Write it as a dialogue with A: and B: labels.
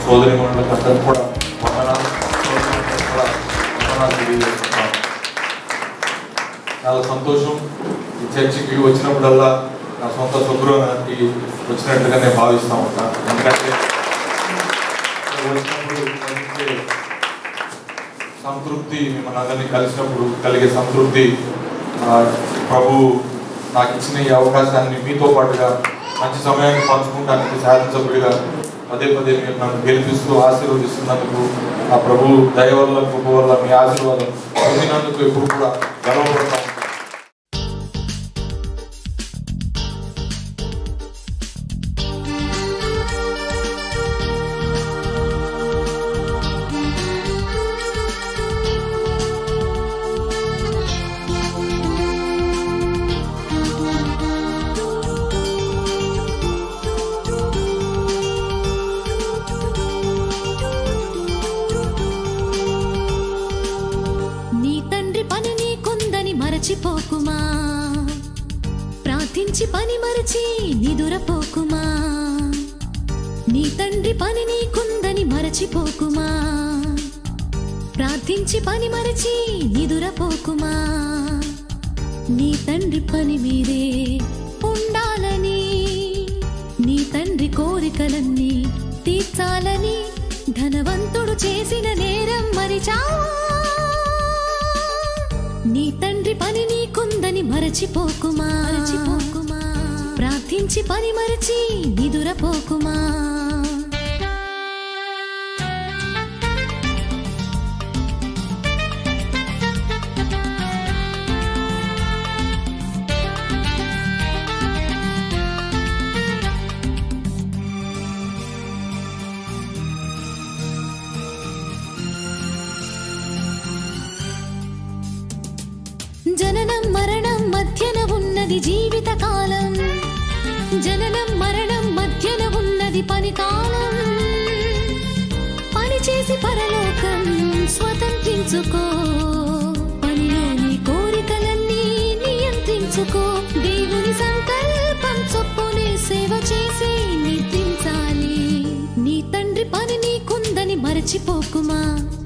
A: సోదరిమణులకు అందరికీ కూడా వందనాలు తెలియజేస్తున్నాను. చాలా సంతోషం. ఈ చర్చికి వచ్చినప్పుడల్లా నా సొంత శుభ్రానికి వచ్చినట్టుగా నేను భావిస్తూ ఉంటాను. ఎందుకంటే వచ్చినప్పుడు సంతృప్తి, మిమ్మల్ని అందరినీ కలిసినప్పుడు కలిగే సంతృప్తి, ప్రభు నాకు ఇచ్చిన ఈ అవకాశాన్ని మీతో పాటుగా మంచి సమయాన్ని పంచుకుంటానికి శాసనసభ్యుడిగా పదే పదే మీరు నన్ను గెలిపిస్తూ ఆశీర్వదిస్తున్నందుకు, ఆ ప్రభు దయ వల్ల కృప వల్ల మీ ఆశీర్వాదం పొందినందుకు ఎప్పుడు కూడా గర్వపడతాను.
B: మరచిపోకుమా, ప్రార్థించి పని మరచి నిదురపోకుమా. నీ తండ్రి పని నీకుందని మరచిపోకుమా, ప్రార్థించి పని మరచి నిదురపోకుమా. నీ తండ్రి పని మీదే ఉండాలని, నీ తండ్రి కోరికలన్నీ తీర్చాలని ధనవంతుడు చేసిన నేరం మరిచావా. నీ తండ్రి పని నీకుందని మరచిపోకుమా, ప్రార్థించి పని మరచి నిదురపోకుమా. జననం మరణం మధ్యన ఉన్నది జీవిత కాలం, జననం మరణం మధ్యన ఉన్నది పని కాలం. పని చేసి పరలోకం స్వతంత్రించుకో, పనిలోని కోరికలన్నీ నియంత్రించుకో. దేవుని సంకల్పం చొప్పునే సేవ చేసి నిద్రించాలి. నీ తండ్రి పని నీకుందని మరచిపోకుమా,